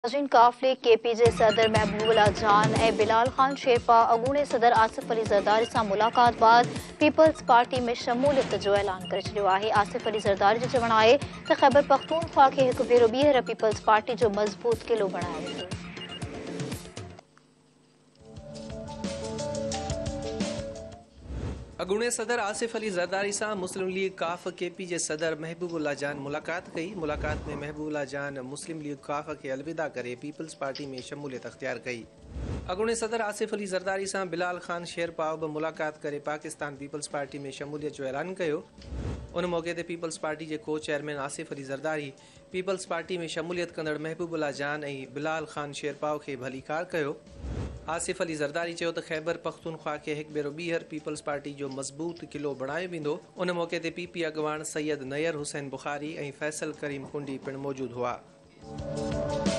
नाज़रीन, काफ़िले KPJ सदर महबूबुल्लाह जान ऐं बिलाल खान शेरपा अॻूणे सदर आसिफ अली ज़रदारी सां मुलाक़ात बाद पीपल्स पार्टी में शमूलियत जो ऐलान करे छॾियो आहे। आसिफ अली ज़रदारी जो चवणु आहे त ख़ैबर पख्तूनख्वा खे हिकु भेरो ॿीहर पीपल्स पार्टी जो मज़बूत क़िलो बणायो वेंदो। अॻूणे सदर आसिफ अली ज़रदारी सां मुस्लिम लीग काफ़ KPJ सदर महबूबुल्लाह जान मुलाक़ात कई। मुलाक़ात में महबूबुल्लाह जान मुस्लिम लीग काफ़ खे अलविदा करे पीपल्स पार्टी में शमूलियत अख्तियार कई। अॻूणे सदर आसिफ अली ज़रदारी सां बिलाल खान शेरपा बि मुलाक़ात करे पाकिस्तान पीपल्स पार्टी में शमूलियत जो ऐलान कयो। उन मौक़े ते पीपल्स पार्टी जे को chairman Asif Ali Zardari Peoples Party में शमूलियत कंदड़ महबूबुल्लाह जान ऐं बिलाल खान शेरपा खे भलीकार कयो। आसिफ अली ज़रदारी चयो त ख़ैबर पख्तूनख्वा खे हिकु भेरो ॿीहर पीपल्स पार्टी जो मज़बूत क़िलो बणायो वेंदो। उन मौक़े ते PP अॻवान सैयद नयर हुसैन बुखारी ऐं फैसल करीम कुंडी पिणु मौजूदु हुआ।